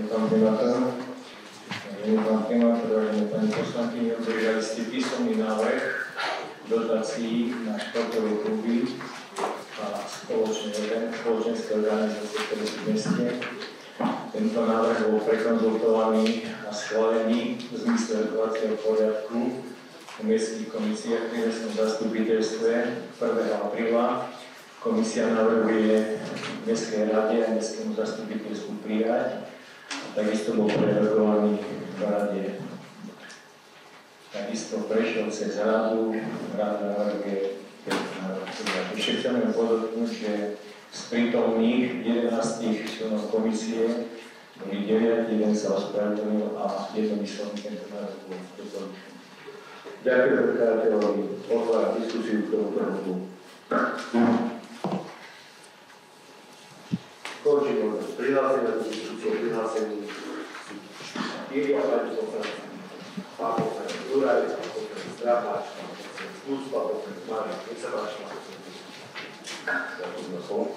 pán primátor. Pán primátor, pani poslankyni, obdržali ste písomný návrh dotácií na športové kluby a spoločenské organizácie, ktoré sú v meste. Tento návrh bol prekonzultovaný a schválený v zmysle rokovacieho poriadku v miestnych komisiách v mestnom zastupiteľstve 1. apríla. Komisia navrhuje Mestskej rade a Mestskému zastupiteľstvu prijať. Takisto bol prerokovaný v rade. Takisto prešiel cez radu. Rada navrhuje ešte chceme podotknúť, že z prítomných 11 členov komisie boli 9, jeden sa ospravedlnil a jednomyselný tento návrh bol doporučený. Ďakujem predkladateľovi. Otváram diskusiu k tomuto bodu. Končím možnosť prihlásenia do diskusie, prihlásení 4 a 5 poslanci. Pán poslanec Juraj, pán poslanec Strapáč, pán poslanec Plus, pán poslanec Marian. Nech sa páči, pán poslanec. Ďakujem za slovo.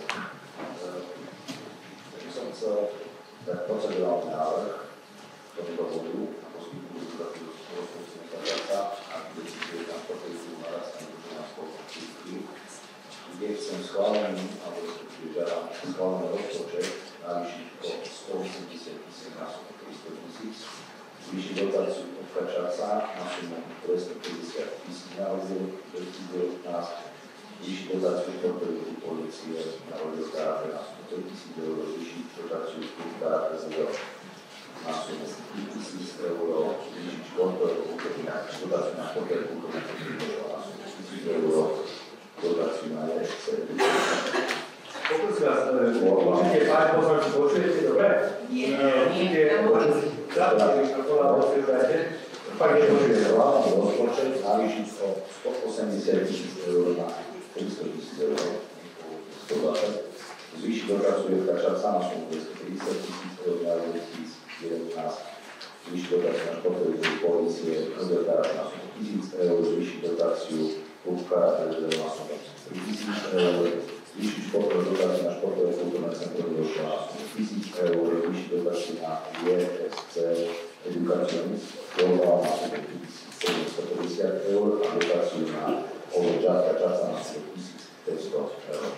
Takže som chcel dať procedurálny návrh k tomuto bodu a poskytnúť dodatú rozpočtovú zadáca a decizie na športovú narastanie do nás spoločnosti, kde chcem schválený, alebo žiadam schválený rozpočet navýšiť o 180 000 na 300 000, zvýšiť dotáciu od Kačáca na sumu 250 000 na rozdiel 2019, zvýšiť dotáciu športovej polície na rozdiel karate na sumu 3 000 eur, zvýšiť dotáciu karate na sumu 3 000 eur, zvýšiť športové kultúry na dotáciu na športové kultúry na sumu 1 000 eur, dotáciu na ESC. Poprosím vás, určite pán poslanec, počujete dobre? Nie. Zároveň mikrofóna, rozsvietľajte. Pak nepočujete hlavný rozpočet navýšiť o 180 000 eur na 300 000 eur, 120. Zvýšiť dotáciu od Kačáca na sumu 250 000 eur na 2019. Zvýšiť dotáciu na športovú polície na sumu 1000 eur, zvýšiť dotáciu klub karate na sumu 3000 eur, zvýšiť športové dotácie na športové kultúrne centrum došlo na sumu 1000 eur, zvýšiť dotácie na ESC edukáciu globál na sumu 1750 eur a dotáciu na Žátka Časa na sumu 1500 eur.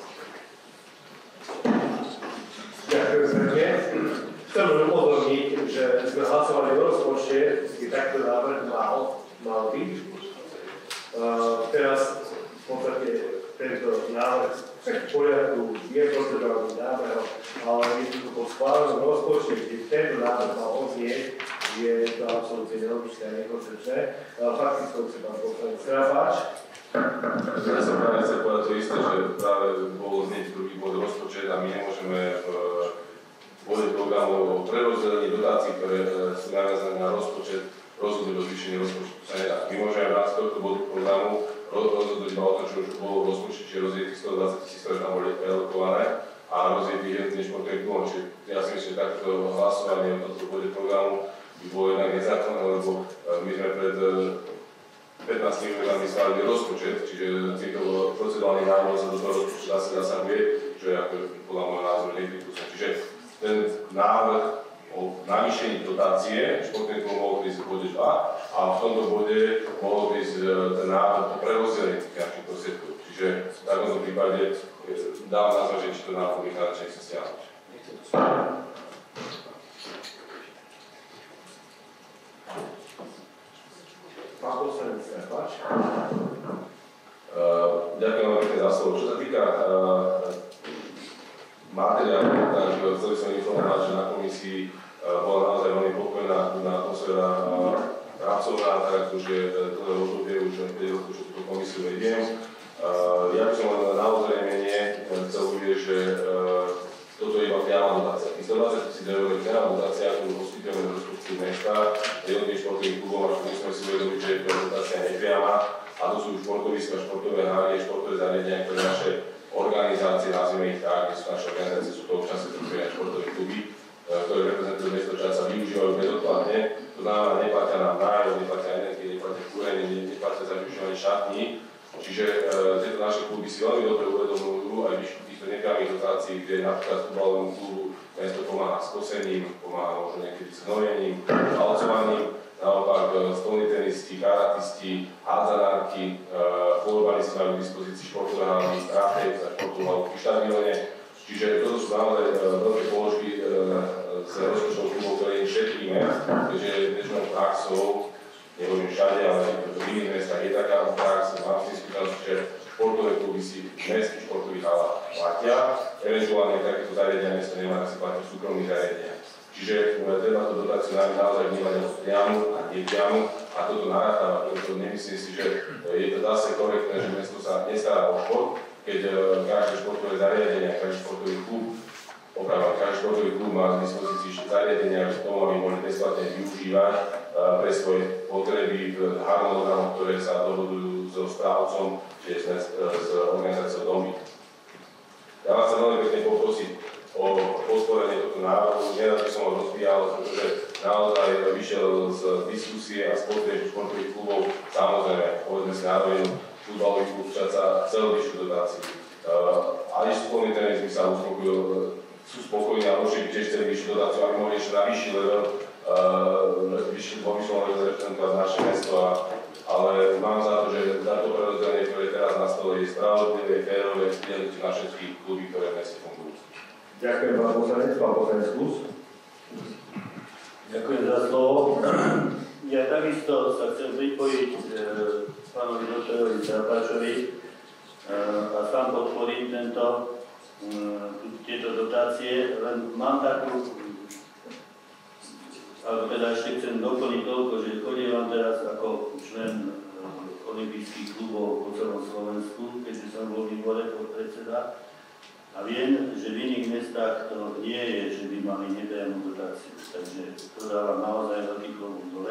Ďakujem pekne. Chcem upozorniť, že sme hlasovali o rozpočte, kde takto návrh mal byť. Teraz v podstate tento návrh v poriadku je procedurálny návrh, ale je to po schválenom rozpočte, kde tento návrh mal odznieť, je to absolútne nelogické a nekoncepčné. Faktickou chce pán poslanec Strapáč. Ja som práve chcel povedať to isté, že práve bol znieť druhý bod rozpočet a my nemôžeme voliť programu o prerozdelení dotácií, ktoré sú naviazané na rozpočet, rozhodnúť o zvýšení rozpočtu sa nedá. My môžeme v rámci tohto bodu programu rozhodnúť iba o tom, čo už bolo v rozpočte, čiže rozdietých 120 000, ktoré tam boli relokované a rozdietých jednotných športových klubov. Čiže ja si myslím, že takto hlasovanie o tomto bode programu by bolo jednak nezákonné, lebo my sme pred 15 minútami schválili rozpočet, čiže týmto procedurálnym návrhom sa do toho rozpočtu zase zasahuje, čo je ako podľa môjho názoru nepripustné. Čiže ten návrh o navýšení dotácie športných klubov mohol byť v bode 2 a v tomto bode mohol byť ten návrh o prerozdelení tých finančných prostriedkov. Čiže v takomto prípade dávam na zváženie, či to návrh Michala chce stiahnuť. Pán poslanec Strapáč. Ďakujem veľmi pekne za slovo. Čo sa týka materiálu, tak chcel som informovať, že na komisii bola naozaj veľmi pokojná atmosféra pracovná, tak už je dlhé obdobie, už 5 rokov, že túto komisiu vediem. Ja by som len na ozrejmenie chcel uvieť, že toto je iba priama dotácia. Tých 120 000 eur je priama dotácia, ktorú poskytujeme do rozpočtu mesta, jednotlivých športových klubov, a musíme si uvedomiť, že je to dotácia nepriama a to sú športoviska, športové haly, športové zariadenia, ktoré naše organizácie, nazvime ich tak, sú naše organizácie, sú to občas strukturované športové kluby, ktoré reprezentujú mesto Časa, využívajú bezodplatne, to znamená, neplatia nám nájom, neplatia energie, neplatia kúrenie, neplatia za využívanie šatní. Čiže tieto naše kluby si veľmi dobre uvedomujú aj výšku týchto nepriamých dotácií, kde napríklad futbalovému klubu mesto pomáha s kosením, pomáha možno niekedy s hnojením, valcovaním, naopak stolní tenisti, karatisti, hádzanárky, florbalisti majú k dispozícii športové haly, trafej za športovú halu pri štadióne. Čiže toto sú naozaj veľké položky z rozpočtov klubov, ktoré im šetríme, keďže bežnou praxou, nehovorím všade, ale v iných mestách je taká prax, mám si skúsenosť, že športové kluby si v mestských športových halách platia, eventuálne takéto zariadenia mesto nemá, tak si platia v súkromných zariadeniach. Čiže treba to dotáciu naozaj vnímať ako priamu a nepriamu a toto narátava, preto nemyslím si, že je to zase korektné, že mesto sa nestará o šport, keď každé športové zariadenie, každý športový klub, každý športový klub má k dispozícii zariadenia k tomu, aby mohli bezplatne využívať pre svoje potreby v harmonogramoch, ktoré sa dohodujú so správcom, čiže sme s organizáciou Domy. Ja vás chcem veľmi pekne poprosiť o podporenie tohto návrhu. Nerad by som ho rozvíjal, pretože naozaj vyšiel z diskusie a z potrieb športových klubov. Samozrejme, povedzme si na rovinu, futbalový klub sa chcel vyššiu dotáciu. Aj školný tenis by sa uspokojil, sú spokojní a určite by tiež chceli vyššiu dotáciu, aby mohli ešte na vyšší level, vyššom level reprezentovať naše mesto. Ale mám za to, že táto prerozdelenie, ktoré teraz na stole, je spravodlivé, férové, deliť na všetky kluby, ktoré v meste fungujú. Ďakujem, pán poslanec Kus. Ďakujem za slovo. Ja takisto sa chcem pripojiť pánovi doktorovi Zarpáčovi a sám podporím tieto dotácie, len mám takú, alebo teda ešte chcem doplniť toľko, že chodím teraz ako člen olympijských klubov po celom Slovensku, keďže som bol výbore podpredseda. A viem, že v iných mestách to nie je, že by mali nepriamu dotáciu, takže to dávam naozaj veľký klobúk dole.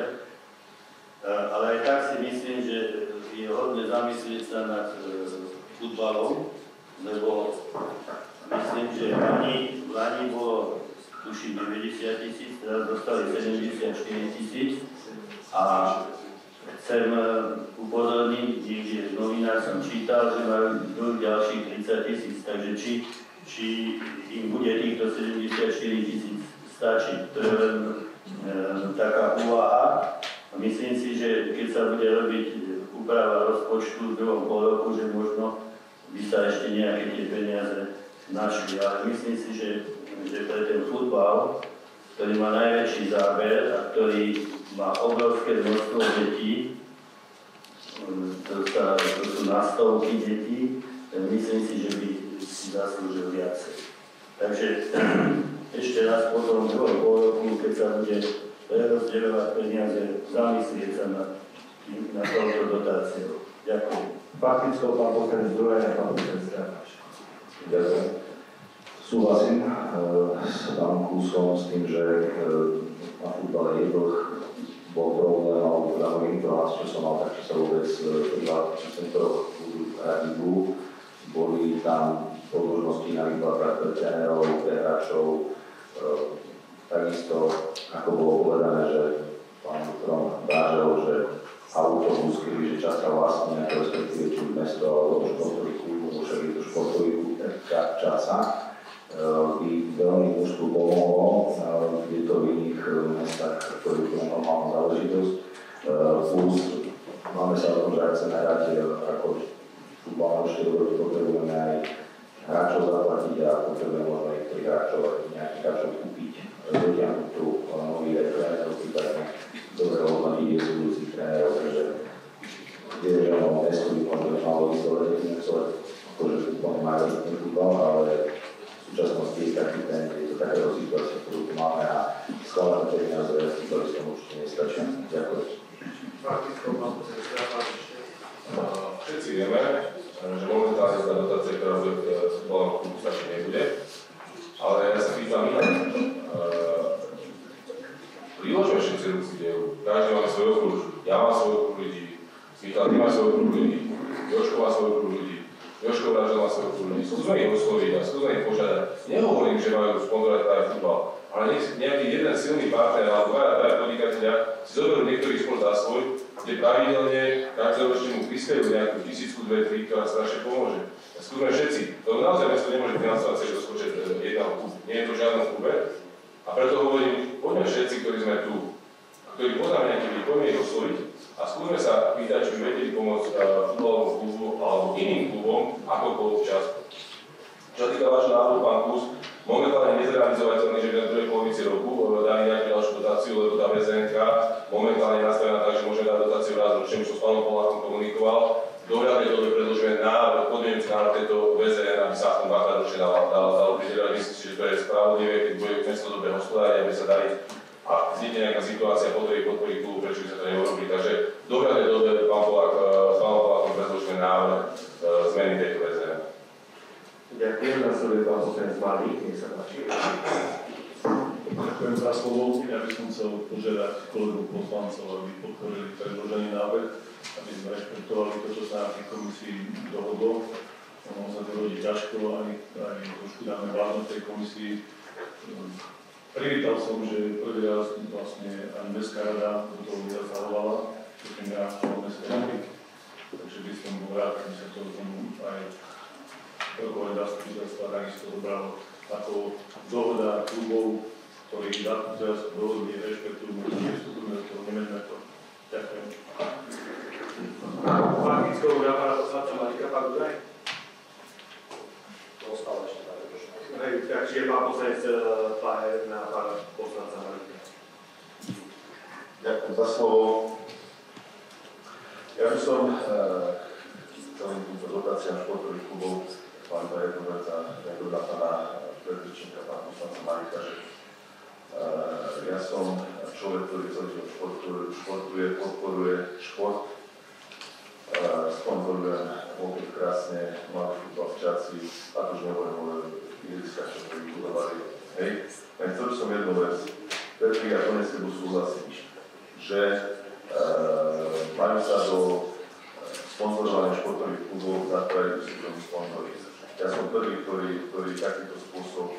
Ale aj tak si myslím, že je hodné zamyslieť sa nad futbalom, lebo myslím, že v Lani bolo tuším 90 000, teraz dostali 74 000 a chcem upozorniť, niekde v novinách som čítal, že majú ďalších 30 000, takže či im bude týchto 74 000 stačiť. To je len taká úvaha. Myslím si, že keď sa bude robiť úprava rozpočtu v druhom polroku, že možno by sa ešte nejaké tie peniaze našli. Ale myslím si, že pre ten futbal, ktorý má najväčší záber a ktorý má obrovské množstvo detí, to sú na stovky detí, myslím si, že by si zaslúžil viacej. Takže ešte raz po tom druhom polroku, keď sa bude prerozdeľovať peniaze, zamyslieť sa na touto dotáciou. Ďakujem. Faktickou pán poslanec Druhej a pán poslanec Zarpáč. Ďakujem. Súhlasím s pánom Kusom s tým, že na futbale je bol problém, alebo teda môj informácie, čo som mal, tak čo sa vôbec v centroch hľadivu, boli tam podložnosti na výplatách pre trénerov, pre hráčov, takisto, ako bolo povedané, že pán Trom dážel, že autobus, kebyže čaká vlastne nejaké respektíve či mesto alebo športový klub, však je to športový klub, tak časa, by veľmi mužstvu pomohlo, je to v iných mestách, ktoré je normálna záležitosť. Plus, máme sa o tom, že ak chceme hrať ako futbalné štýl, potrebujeme aj hráčov zaplatiť a potrebujeme možno niektorých hráčov nejakých hráčov kúpiť. Dotiahnuť tu nový trénerov, prípadne dobre hodnotiť budúcich trénerov, takže je, že mesto by možno malo vyslovať nechcovať, akože futbal nemajú futbal, ale v súčasnosti je taký ten, je to taká situácia, ktorú tu máme a schválené peniaze, futbalistom určite nestačia. Ďakujem. Všetci vieme, že momentálne tá dotácia, ktorá bude v futbalovom klubu, stačiť nebude, ale ja sa pýtam inak. Priložme všetci ruky dielu. Každý má svoj okruh. Ja mám svoj okruh ľudí. Michal, ty máš svoj okruh ľudí. Jožko má svoj okruh ľudí. Jožko Vražel má svoj okruh ľudí. Skúsme ich osloviť a skúsme ich požiadať. Nehovorím, že majú sponzorovať práve futbal, ale nech nejaký jeden silný partner alebo dvaja podnikatelia si zoberú niektorý šport za svoj, kde pravidelne každoročne mu prispejú nejakú 1000, 2, 3, ktorá strašne pomôže. Skúsme všetci. To naozaj mesto nemôže financovať celý rozpočet jedného klubu. Nie je to v žiadnom klube. A preto hovorím, poďme všetci, ktorí sme tu, ktorí poznáme nejaký klub, poďme ich osloviť a skúsme sa pýtať, či by vedeli pomôcť futbalovému klubu alebo iným klubom akokoľvek čas. Čo sa týka vášho návrhu, pán Kus, momentálne nezrealizovateľný, že by na druhej polovici roku dali nejakú ďalšiu dotáciu, lebo tá VZNK momentálne je nastavená tak, že môžeme dať dotáciu raz ročne, už som s pánom Polákom komunikoval. V dohľadnej dobe predložíme návrh, podmienujúci návrh tejto VZN, aby sa aspoň dvakrát ročne dalo prideľať. Myslím si, že to je spravodlivé, keď bude mesto dobre hospodáriť, aby sa dali a vznikne nejaká situácia podporí klubu, prečo by sa to neurobili. Takže v dohľadnej dobe s pánom Polákom predložíme návrh zmeny tejto VZN. Ďakujem, nasleduje pán poslanec Malík, nech sa páči. Ďakujem za slovo. Ja by som chcel požiadať kolegov poslancov, aby podporili predložený návrh, aby sme rešpektovali to, čo sa na tej komisii dohodlo. Ono sa to rodí ťažko, aj trošku dáme vážnosť tej komisii. Privítal som, že prvý raz vlastne aj Mestská rada do toho zasahovala, čo tým ja som Mestskej rady. Takže by som bol rád, aby sa to aj rokovanie zastupiteľstva takisto zobralo ako dohoda klubov, ktorí zastupiteľstvo dohodli, rešpektujú, nevstupujeme do toho, nemeňme to. Ďakujem. Faktickou na pána poslanca Marika Pagudaj. To ostalo ešte tak trošku. Takže pán poslanec na pána poslanca Marika. Ďakujem za slovo. Ja by som celým týmto dotáciám športových klubov pán jednu vec a dodá pána predrečníka, pán poslanca Marika, že ja som človek, ktorý celý život športuje, podporuje šport, sponzorujem veľmi krásne mladý futbal v Čaci, a to už nehovorím o ihriskách, čo sme vybudovali. Hej, len chcel som jednu vec, Petri, ja plne s tebou súhlasím, že majú sa do sponzorovania športových klubov zapájajú súkromní sponzory. Ja som prvý, ktorý takýto spôsob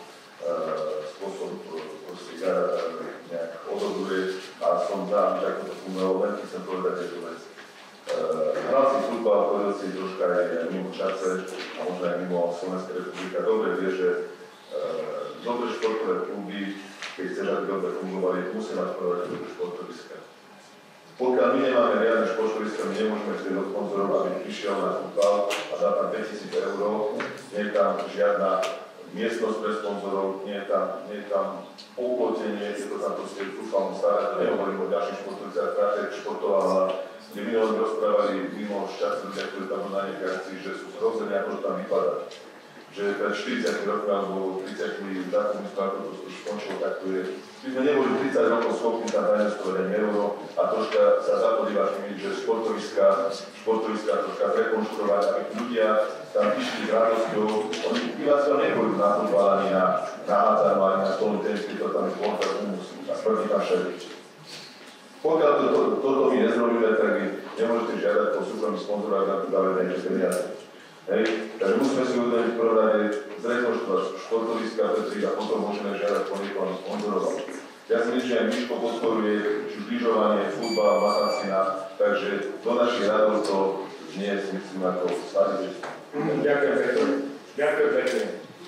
nejak odhoduje a som za, aby takto fungovalo. Len chcem povedať jednu vec. Hral si futbal, chodil si troška aj mimo Čace a možno aj mimo Slovenská republika. Dobre vie, že dobré športové kluby, keď chceš, aby dobre fungovali, musí mať prvať dobré športoviska. Pokiaľ my nemáme riadne športoviska, my nemôžeme chcieť od sponzorov, aby prišiel na futbal a dá tam 5000 €, nie je tam žiadna miestnosť pre sponzorov, nie je tam poplotenie, je to tam proste futbalom staré, to nehovorím o ďalších športoviciach, Kratek športovala, kde minulý rozprávali mimo šťastí ľudia, ktorí tam boli na nejakej akcii, že sú zrození, ako to tam vypadá. Že pred 40 rokmi alebo 30 dátum, ako to skončilo, tak to je. My sme neboli 30 rokov schopní tam zainvestovať aj euro a troška sa zapodívať tým, že športoviska troška rekonštruovať, aby ľudia tam išli s radosťou. Oni diváci neboli na futbal ani na hádzanú, ani na stolný tenis, keď to tam je sportový humus a sprvý tam šeliť. Pokiaľ toto my nezrobíme, tak vy nemôžete žiadať po súkromných sponzorách na to dáve nejaké peniaze. Hej, takže musíme si uvedomiť v prvom rade zrekonštruovať športoviska, pretože a potom môžeme žiadať po niekoho sponzorovať. Ja si myslím, že aj Miško podporuje lyžovanie, futbal, matancina, takže do našich radov to nie si myslím ako staviteľ. Ďakujem pekne. Ďakujem pekne.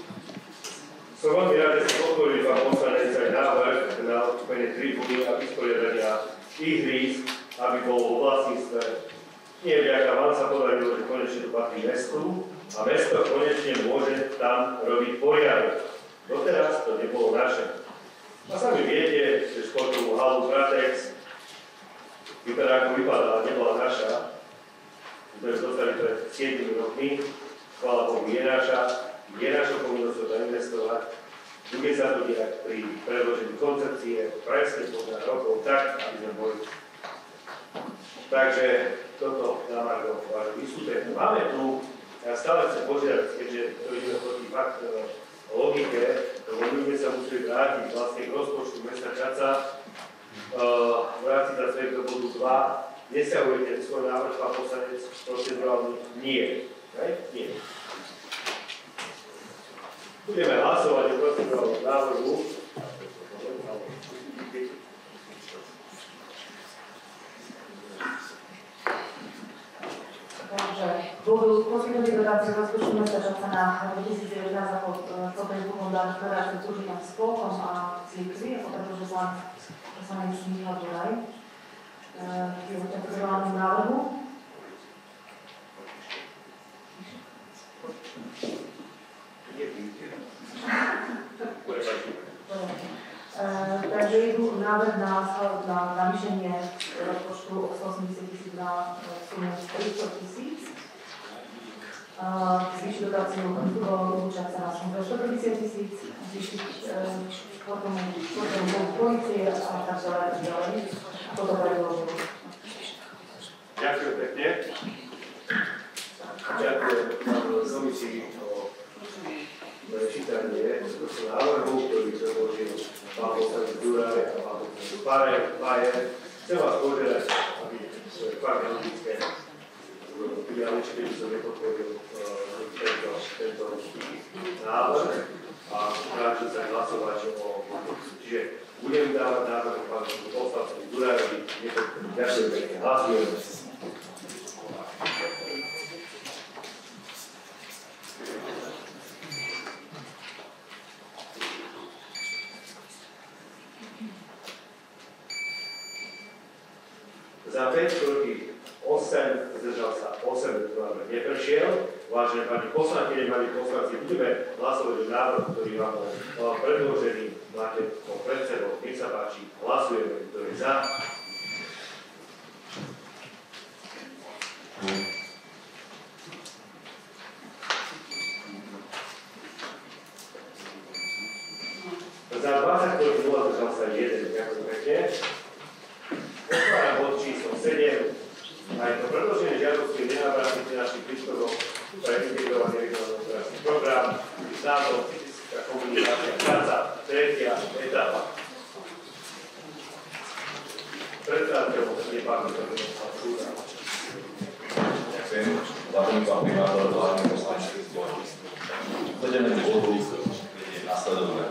Som veľmi rád, že ste podporili pán poslanec aj návrh na odkúpenie tribúny a vysporiadania ihrísk, aby bolo vo vlastníctve. Nie vďaka vám sa podarilo, že konečne to patrí mestu a mesto konečne môže tam robiť poriadok. Doteraz to nebolo naše. A sami viete, že športovú halu Pratex vypadá ako vypadala, nebola naša. My sme dostali pred 7 rokmi, chvála Bohu je naša, je našou povinnosťou zainvestovať. Bude sa to diať pri predložení koncepcie, presne podľa rokov tak, aby sme boli. Takže toto na margo vášho vystúpenia. Máme tu, ja stále chcem požiadať, keďže to ide proti fakt logike, lebo my sme sa museli vrátiť vlastne k rozpočtu mesta Čaca, vrátiť sa späť do bodu 2. Nesťahujete svoj návrh, pán poslanec, procedurálny? Nie. Nie. Budeme hlasovať o procedurálnom návrhu. Takže budú poskytnúť dotáciu rozpočtu mesta Žatca na 2019 ako celkový fond ktorá je použitá spolkom a církvi, ako pretože poslanec Michal Duraj. Je to procedurálnym návrhu. Takže je tu návrh na navýšenie rozpočtu o 180 000 na sumu 300 000. Zvýšiť dotáciu Lučaca na sumu 250 000, zvýšiť športovú polície a tak ďalej. Toto predložím. Ďakujem pekne. Ďakujem komisii o čítanie návrhu, ktorý predložil pán poslanec Duraj a pán poslanec Bajer. Chcem vás požiadať, aby fakt logické priamičky by som nepodporil tento návrh a vrátil sa hlasovať o čiže budem dávať návrh pán poslanec Durajovi. Ďakujem pekne. Hlasujeme. Za 5 proti 8, zdržal sa 8, návrh neprešiel. Vážené pani poslankyne, pani poslanci, budeme hlasovať o návrhu, ktorý vám bol predložený. Máte to pred sebou. Nech sa páči, hlasujeme, kto je za. Za 20 proti 0 zdržal sa 1. Ďakujem pekne. Otváram bod číslo 7. Aj to predloženie žiadosti nenavrátnych finančných príspevkov pre integrovaný regionálny program, názov fyzická komunikácia Žatca, 3. etapa. Predkladateľom je pán Súda. Ďakujem. Vážený pán primátor, vážený poslanecký zbor. Uvedené bodu je nasledovné.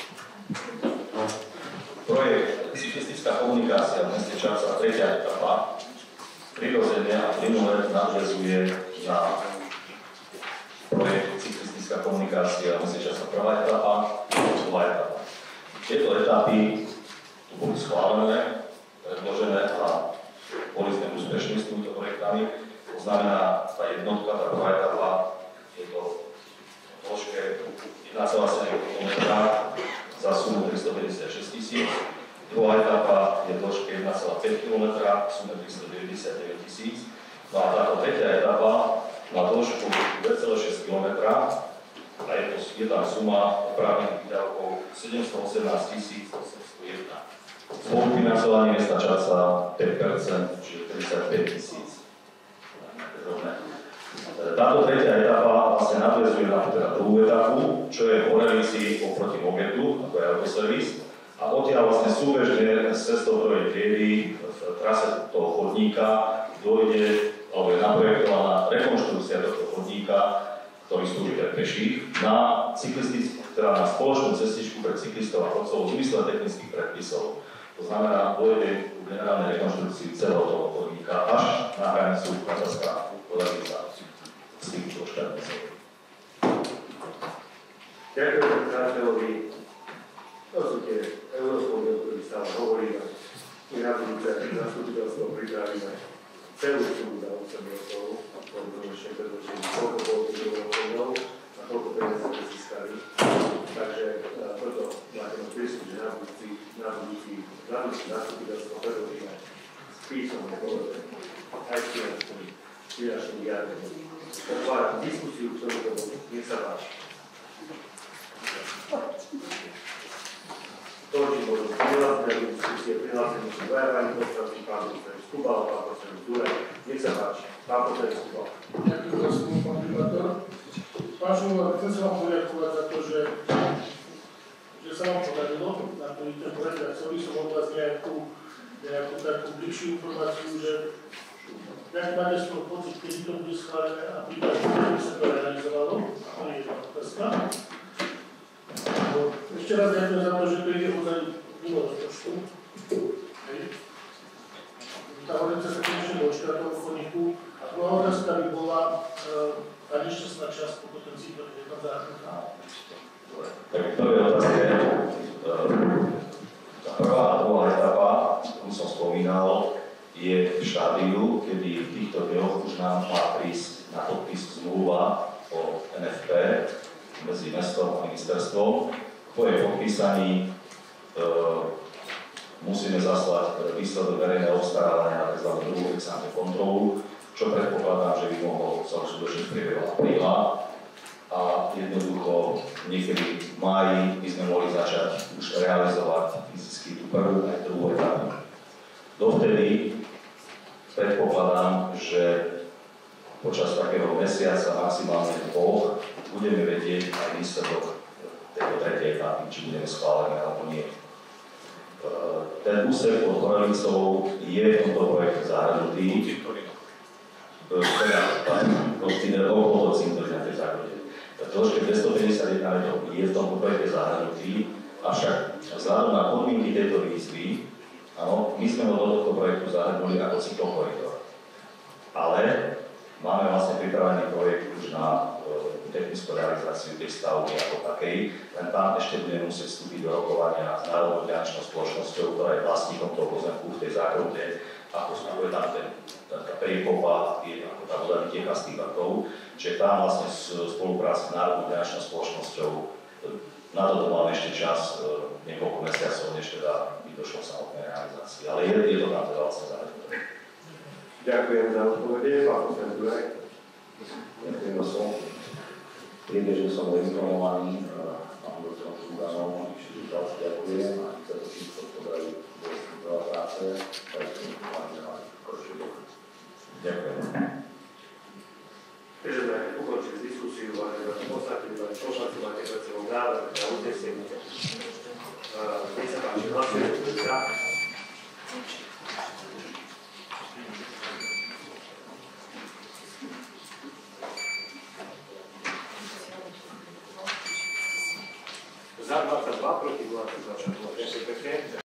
Projekt cyklistická komunikácia v meste Žatca, 3. etapa, prirodzene a plynule nadväzuje na projekt cyklistická komunikácia v meste Žatca, 1. etapa, 2. etapa. Tieto etapy tu boli schválené, predložené a boli sme úspešní s týmito projektami. To znamená, tá jednotka, tá 1. etapa, je to v dĺžke 1,7 km za sumu 356 000. 2. etapa je v dĺžke 1,5 km, sume 399 000. No a táto 3. etapa má dĺžku 2,6 km a je tam suma oprávnených výdavkov 718 801. Spolufinancovanie mesta Žatca 5%, čiže 35 000. Táto 3. etapa vlastne nadväzuje na teda 2. etapu, čo je po revícii oproti Mogetu, ako je autoservis. A odtiaľ vlastne súbežne s cestou prvej triedy v trase toho chodníka dôjde, alebo je naprojektovaná rekonštrukcia tohto chodníka, ktorý slúži pre peších, na teda na spoločnú cestičku pre cyklistov a chodcov v zmysle technických predpisov. To znamená, dôjde k generálnej rekonštrukcii celého toho chodníka až na hranicu Katarská-Kodavica s týmto štátnicou. Ďakujem predkladateľovi. To sú tie eurofondy, o ktorých stále hovoríme. My na budúce zastupiteľstvo pripravíme celú sumu za 8 rokov, konečne predložili koľko bolo tých eurofondov a koľko peniazí sme získali. Takže preto máte môj prístup, že na budúci zastupiteľstvo predložíme písomné povedenie aj s finančným vyjadrením. Otváram diskusiu, ktorú to bolo. Nech sa páči. Točím možno prihlásené do diskusie, prihlásení sú dvaja pani poslanci, pán poslanec Kubal a pán poslanec Duraj. Nech sa páči. Pán poslanec Kubal. Ďakujem za slovo, pán primátor. Pán Šumov, chcem sa vám poďakovať za to, že sa vám podarilo naplniť ten projekt. Ja chcel by som od vás nejakú takú bližšiu informáciu, že jak máte svoj pocit, keď to bude schválené a prípadne, kedy sa to realizovalo, to je jedna otázka. Ešte raz ďakujem za to, že to ide ozaj mimo rozpočtu. Tá hodnica sa konečne dočka toho chodníku. A druhá otázka by bola, Tak prvé otázky, tá prvá a druhá etapa, ako som spomínal, je v štádiu, kedy v týchto dňoch už nám má prísť na podpis zmluva o NFP medzi mestom a ministerstvom. Po jej podpísaní musíme zaslať výsledok verejného obstarávania na tzv. Druhú ex-ante kontrolu, čo predpokladám, že by mohlo sa uskutočniť v priebehu apríla. A jednoducho niekedy v máji by sme mohli začať už realizovať fyzicky tú prvú aj druhú etapu. Dovtedy predpokladám, že počas takého mesiaca, maximálne 2, budeme vedieť aj výsledok tejto tretej etapy, či budeme schválení alebo nie. Ten úsek pod Horelicou je v tomto projekte zahrnutý. Okolo Cintorína v základe. Dĺžke 251 metrov je v tomto projekte zahrnutý, avšak vzhľadom na podmienky tejto výzvy, áno, my sme ho do tohto projektu zahrnuli ako cyklokoridor. Ale máme vlastne pripravený projekt už na technickú realizáciu tej stavby ako takej, len tam ešte budeme musieť vstúpiť do rokovania s Národnou finančnou spoločnosťou, ktorá je vlastníkom toho pozemku v tej zákrute, ako je tam tá priekopa, ako tá voda vytiecha z tých vrtov, čiže tam vlastne spolupráca s Národnou finančnou spoločnosťou, na toto máme ešte čas, niekoľko mesiacov, než teda by došlo k samotnej realizácii, ale je to tam teda vlastne zahrnuté. Ďakujem za odpovede, pán poslanec Duraj. Ďakujem za slovo. Priebežne som bol informovaný, pán doktor Šuganom, ďakujem a za to všetko pozdraví do práce, aj s tým ďakujem. Takže sme ukončili diskusiu, vážení poslanci, poslanci máte pred sebou návrh na uznesenie. Nech sa páči, hlasujeme za. Za 22, proti 22. Ďakujem pekne.